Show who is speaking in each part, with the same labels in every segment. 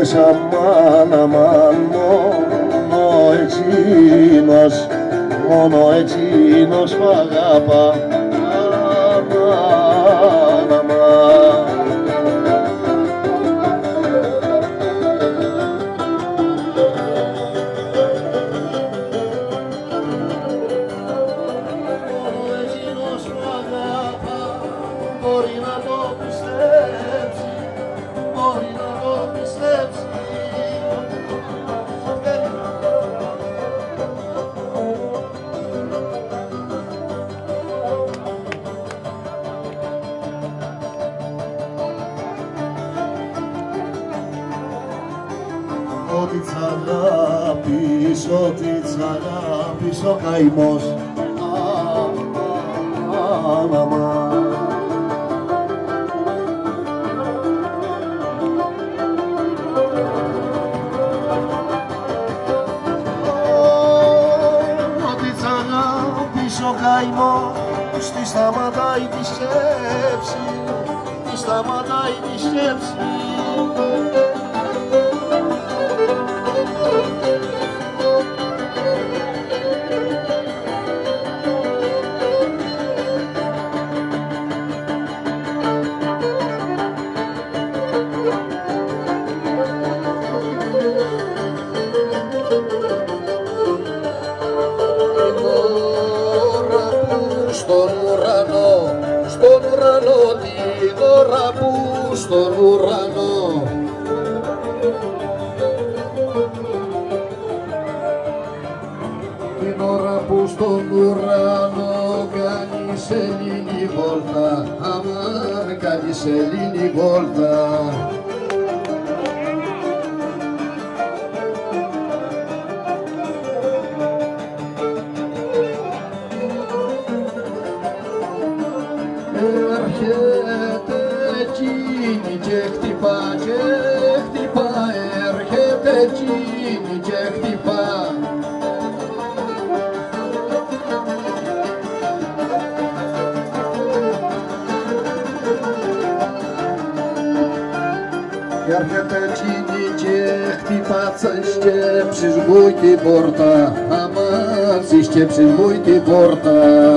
Speaker 1: αμάν, αμάν, μόνο εκείνος που αγαπά, αμάν, αμάν. Ό,τι τ' αγάπης ο καημός, αμάν, αμάν. Ό,τι τ' αγάπης ο καημός, τι σταματάει τη σκέψη, τι σταματάει τη σκέψη. Στον ουρανό, την ώρα που στον ουρανό, την ώρα που στον ουρανό κάνει σελήνη βόλτα, αμάν κάνει σελήνη βόλτα. Έρχεται εκείνη και χτυπά, έρχεται εκείνη και χτυπά. Έρχεται εκείνη και χτυπά, συσκέψεις μου την πόρτα, αμάν συσκέψεις μου την πόρτα.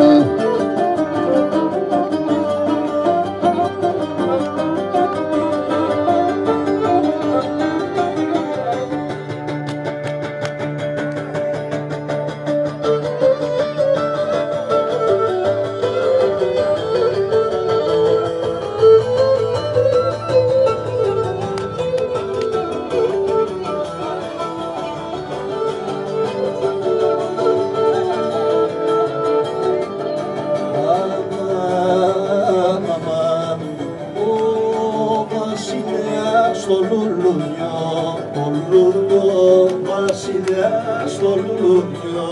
Speaker 1: Στο λουλουνιό, ο λουλουνιό, βασιλιάς στο λουλουνιό.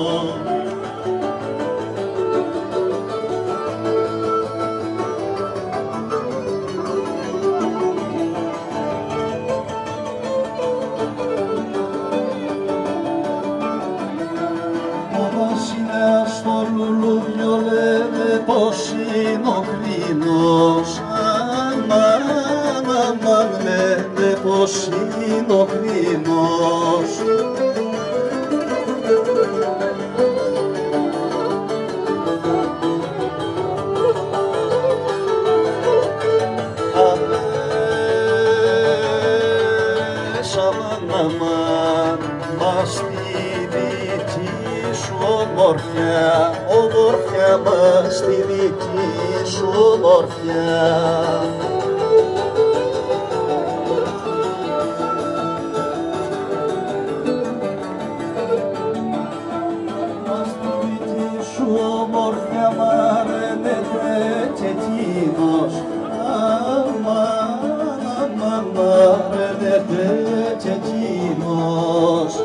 Speaker 1: Ο βασιλιάς στο λουλουνιό λένε πως είναι ο κρίνος, αμάν λένε πως είναι ο κρίνος. Αμάν, μας τη δική σου ομορφιά, ομορφιά μας τη δική σου ομορφιά. Ομορφιά μ' αρένεται και εκείνος, αμάν μ' αρένεται και εκείνος.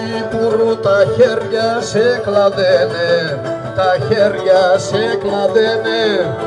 Speaker 1: Κυπουρού τα χέρια σε κλαδένε, τα χέρια σε κλαδένε.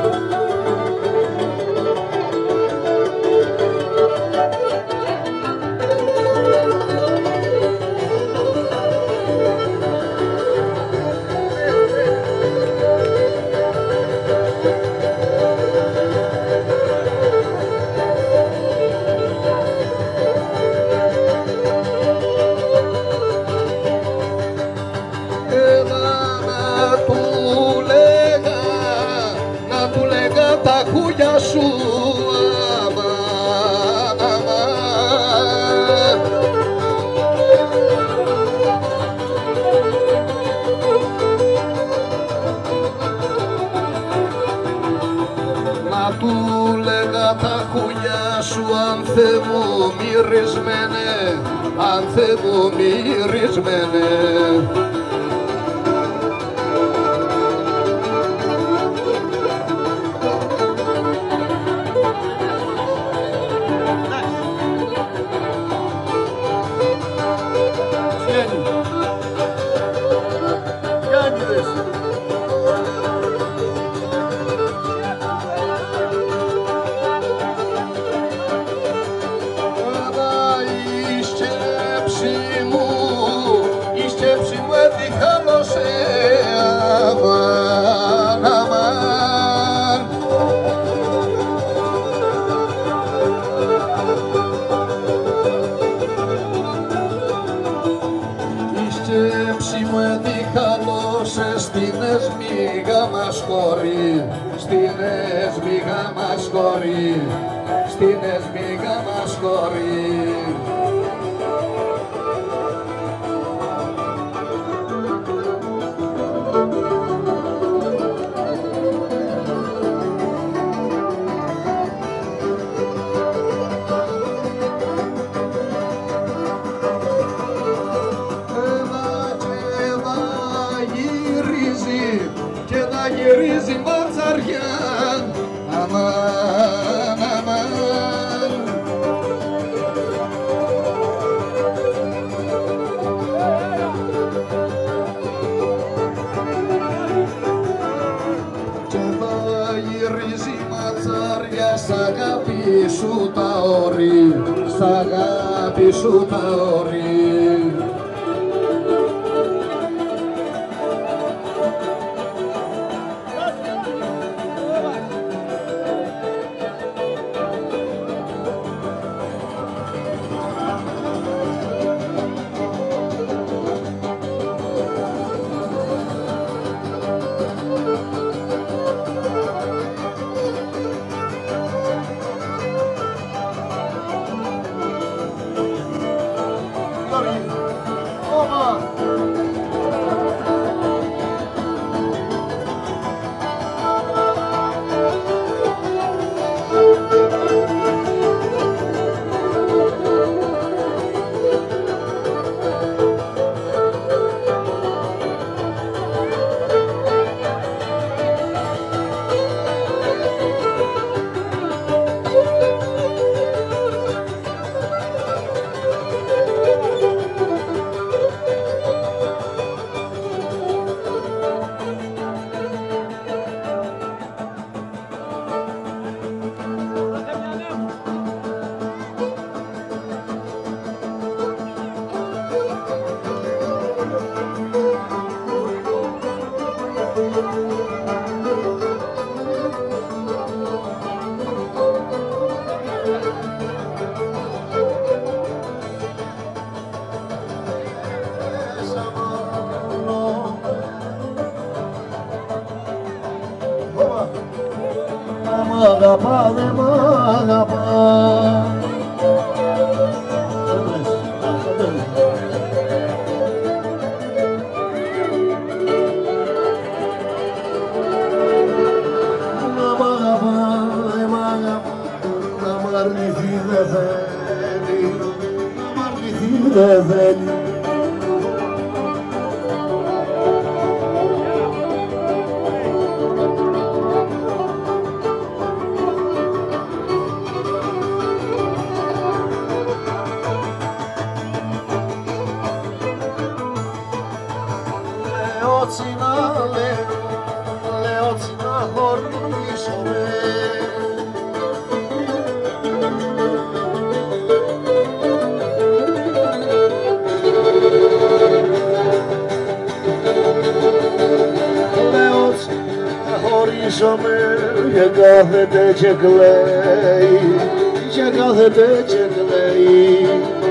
Speaker 1: Σου να του λέγα τα χουλιά σου αν Θεέ μου μυρισμένε, αν Θεέ μου μυρισμένε. Στην εσμίγα μας χωρεί, στην εσμίγα μας χωρεί, στην εσμίγα μας χωρεί. Γυρίζει ματσαριά, αμάν, αμάν. Και θα γυρίζει ματσαριά, σ' αγάπη σου τα όρη, σ' αγάπη σου τα όρη. Μ' αγαπά, δε μ' αγαπά. Να μ' αγαπά, δε μ' αγαπά. Να μ' αρνηθεί δε θέλει, να μ' αρνηθεί δε θέλει. τσι να λέω τσι να χωρίσουμε. Λέω τσι να χωρίσουμε και κάθεται και κλαίει, και κάθεται και κλαίει.